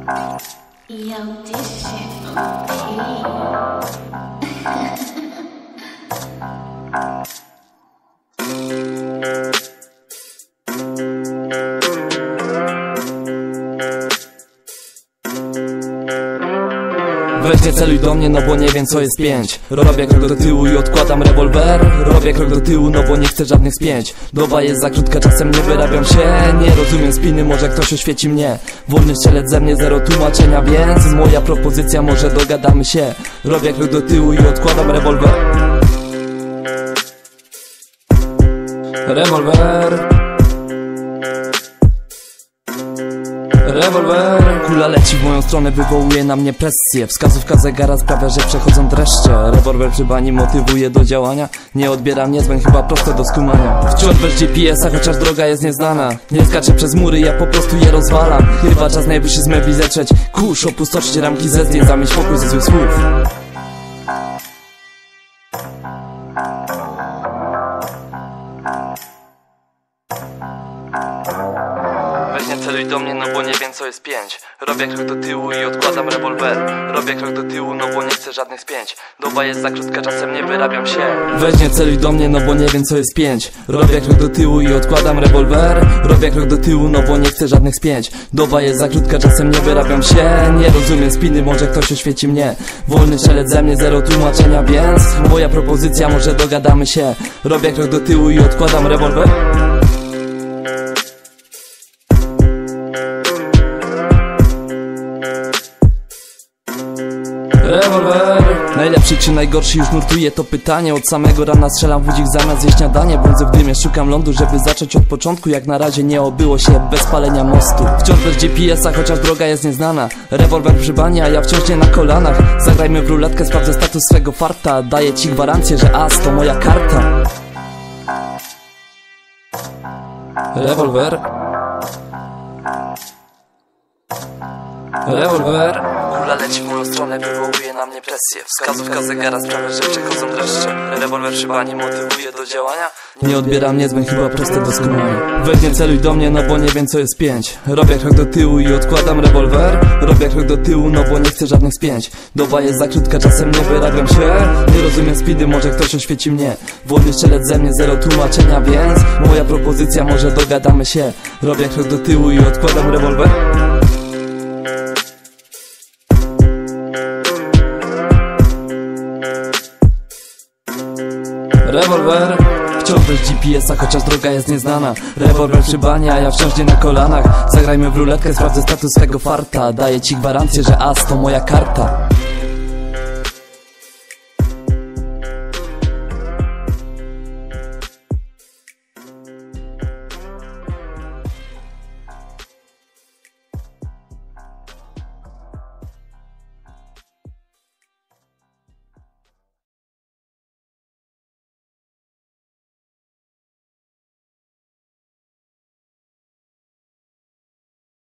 Yo, this shit OP. Weź nie celuj do mnie, no bo nie wiem co jest 5. Robię krok do tyłu i odkładam rewolwer. Robię krok do tyłu, no bo nie chcę żadnych spięć. Doba jest za krótka, czasem nie wyrabiam się. Nie rozumiem spiny, może ktoś oświeci mnie. Wolny strzelec ze mnie, zero tłumaczenia, więc moja propozycja, może dogadamy się. Robię krok do tyłu i odkładam rewolwer. Rewolwer. Rewolwer. Kula leci w moją stronę, wywołuje na mnie presję. Wskazówka zegara sprawia, że przechodzą dreszcze. Rewolwer przy bani motywuje do działania. Nie odbieram niezbędnie, chyba proste do skumania. Wciąż bez GPS-a, chociaż droga jest nieznana. Nie skaczę przez mury, ja po prostu je rozwalam. Chyba czas najwyższy z mebli zetrzeć kurz, opustoczyć ramki ze zdjęć, zamieść pokój ze złych słów. Weź nie celuj do mnie, no bo nie wiem co jest 5. Robię krok do tyłu i odkładam rewolwer. Robię krok do tyłu, no bo nie chcę żadnych spięć. Doba jest za krótka, czasem nie wyrabiam się. Weź nie celuj do mnie, no bo nie wiem co jest 5. Robię krok do tyłu i odkładam rewolwer. Robię krok do tyłu, no bo nie chcę żadnych spięć. Doba jest za krótka, czasem nie wyrabiam się. Nie rozumiem spiny, może ktoś oświeci mnie. Wolny strzelec ze mnie, zero tłumaczenia, więc moja propozycja, może dogadamy się. Robię krok do tyłu i odkładam rewolwer. Rewolwer. Najlepszy czy najgorszy, już nurtuje to pytanie. Od samego rana strzelam w budzik zamiast zjeść śniadanie. Błądzę w dymie, szukam lądu, żeby zacząć od początku. Jak na razie nie obyło się bez palenia mostu. Wciąż bez GPS-a, chociaż droga jest nieznana. Rewolwer przy bani, a ja wciąż nie na kolanach. Zagrajmy w ruletkę, sprawdzę status swego farta. Daję ci gwarancję, że as to moja karta. Rewolwer. Rewolwer. Kula leci w moją stronę, wywołuje na mnie presję. Wskazówka zegara sprawia, że przechodzą dreszcze. Rewolwer przy bani motywuje do działania. Nie odbieram niezbędnie, chyba proste do skumania. Weź nie celuj do mnie, no bo nie wiem co jest 5. Robię krok do tyłu i odkładam rewolwer. Robię krok do tyłu, no bo nie chcę żadnych spięć. Doba jest za krótka, czasem nie wyrabiam się. Nie rozumiem speedy, może ktoś oświeci mnie. Wolny strzelec ze mnie, zero tłumaczenia, więc moja propozycja, może dogadamy się. Robię krok do tyłu i odkładam rewolwer. Rewolwer. Wciąż bez GPS-a, chociaż droga jest nieznana. Rewolwer przy bani, a ja wciąż nie na kolanach. Zagrajmy w ruletkę, sprawdzę status swego farta. Daję ci gwarancję, że as to moja karta.